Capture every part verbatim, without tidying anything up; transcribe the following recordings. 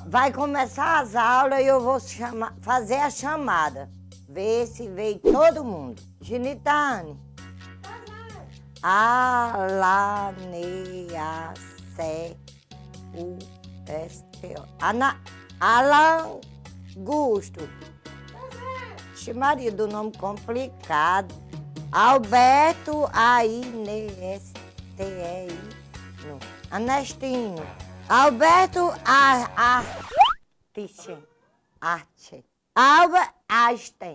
Vai começar as aulas e eu vou chamar, fazer a chamada. Ver se veio todo mundo. Genitane. A, lá, ne, a, C, U, S, T, O. Ana, Alan Gusto. Ixi, Maria, do nome complicado. Alberto, A, I, N, S, T, E, I. Não. Anestino. Alberto, A, A, Tiche. Arte. Albert Einstein.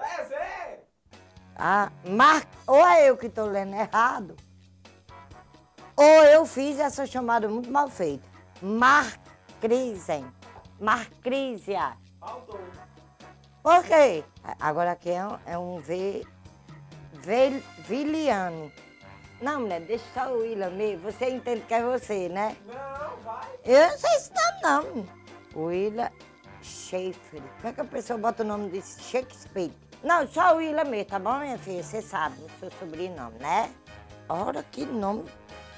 Ah, Mar... Ou é eu que estou lendo errado, ou eu fiz essa chamada muito mal feita. Marcrisen. Marcrísia. Faltou. Por quê? Agora aqui é um, é um V... V... Viliano. Não, mulher, deixa só o Willa mesmo. Você entende que é você, né? Não, vai. Eu não sei se não, não. Willa Schaefer. Como é que a pessoa bota o nome de Shakespeare? Não, só o Willa mesmo, tá bom, minha filha? Você sabe o seu sobrenome, né? Ora, que nome.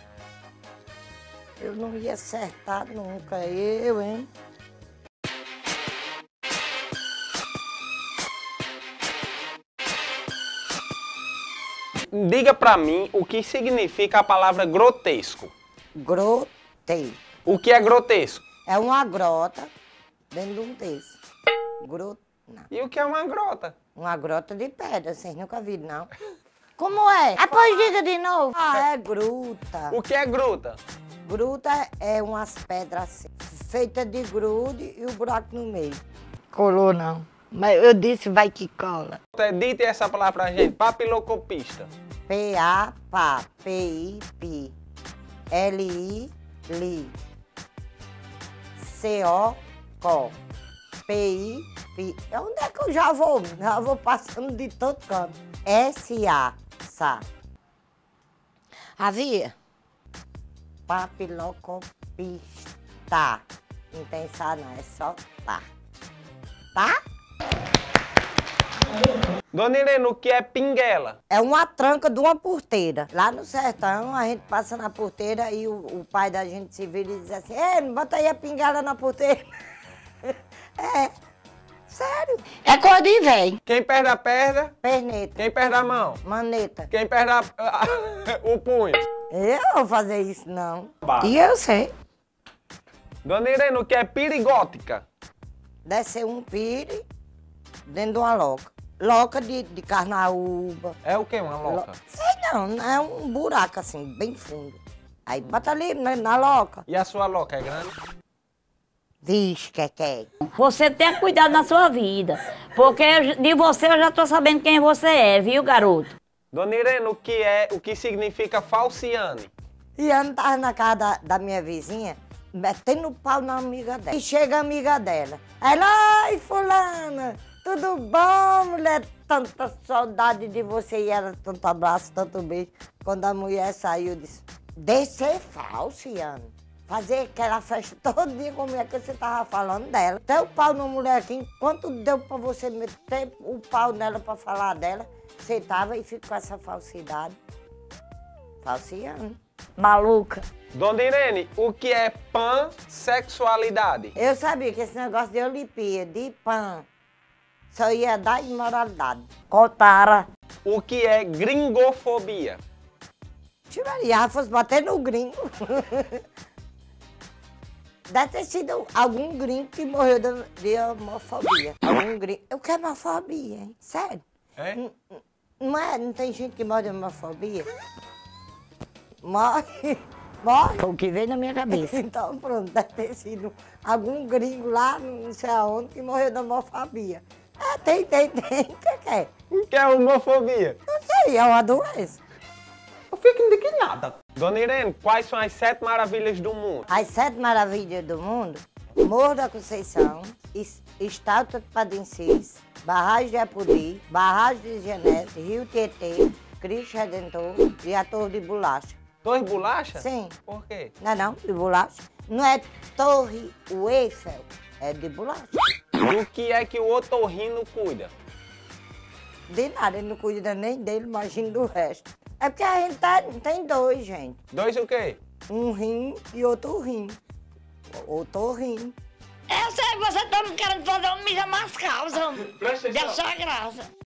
Eu não ia acertar nunca, eu, hein? Diga pra mim o que significa a palavra grotesco. Grotei. O que é grotesco? É uma grota dentro de um texto. Grota. Não. E o que é uma grota? Uma grota de pedra, vocês nunca viram, não? Como é? Ah, pois diga de novo. Ah, é gruta. O que é gruta? Gruta é umas pedras assim, feitas de grude e o buraco no meio. Colou, não. Mas eu disse vai que cola. Dite essa palavra pra gente. Papilocopista. P A P P I P L I Li C O CO P I P. Onde é que eu já vou? Já vou passando de todo canto. S A Sa. Havia papilocopista. Não tem sa não, é só tá. Tá? Dona Irene, o que é pinguela? É uma tranca de uma porteira. Lá no sertão, a gente passa na porteira e o, o pai da gente se vira e diz assim: ei, bota aí a pinguela na porteira. É, sério. É cor de véi. Quem perde a perna? Perneta. Quem perde a mão? Maneta. Quem perde a... o punho? Eu não vou fazer isso, não. Bah. E eu sei. Dona Irene, o que é pirigótica? Deve ser um pire dentro de uma loca. Loca de, de carnaúba. É o que, uma loca? Lo... Sei não, é um buraco assim, bem fundo. Aí bota ali na, na loca. E a sua loca é grande? Vixe, que que é? Você tem que cuidar da sua vida, porque de você eu já tô sabendo quem você é, viu, garoto? Dona Irene, o que é, o que significa falciane? E eu tava na casa da, da minha vizinha, metendo pau na amiga dela. E chega a amiga dela. Ela, ai, fulana, tudo bom, mulher? Tanta saudade de você. E ela, tanto abraço, tanto beijo. Quando a mulher saiu, disse, descer falciane. Fazer aquela festa todo dia, como é que você tava falando dela. Tem o pau no molequinho, quanto deu pra você meter o pau nela pra falar dela, você tava e ficou com essa falsidade. Falciane. Maluca. Dona Irene, o que é pansexualidade? Eu sabia que esse negócio de Olimpíada, de pan, só ia dar imoralidade. Cotara. O que é gringofobia? Se Maria fosse bater no gringo. Deve ter sido algum gringo que morreu de, de homofobia. Algum gringo. Eu quero homofobia, hein? Sério. É? Não, não é? Não tem gente que morre de homofobia? Morre. Morre. Foi o que veio na minha cabeça. Então pronto, deve ter sido algum gringo lá, não sei aonde, que morreu de homofobia. É, tem, tem, tem. O que que é? O que é homofobia? Não sei, é uma doença. Eu fico indignada. Dona Irene, quais são as sete maravilhas do mundo? As sete maravilhas do mundo: Morro da Conceição, Es- Estátua de Padecis, Barragem de Apodi, Barragem de Genésio, Rio Tietê, Cristo Redentor e a Torre de Bolacha. Torre bolacha? Sim. Por quê? Não é não, de bolacha. Não é Torre Eiffel, é de bolacha. Do que é que o otorrino cuida? De nada, ele não cuida nem dele, imagina do resto. É porque a gente tá, tem dois, gente. Dois o quê? Um rim e outro rim. Outro rim. Eu sei, você tá me querendo fazer um mijo nas calças. Presta atenção. Deixa a graça.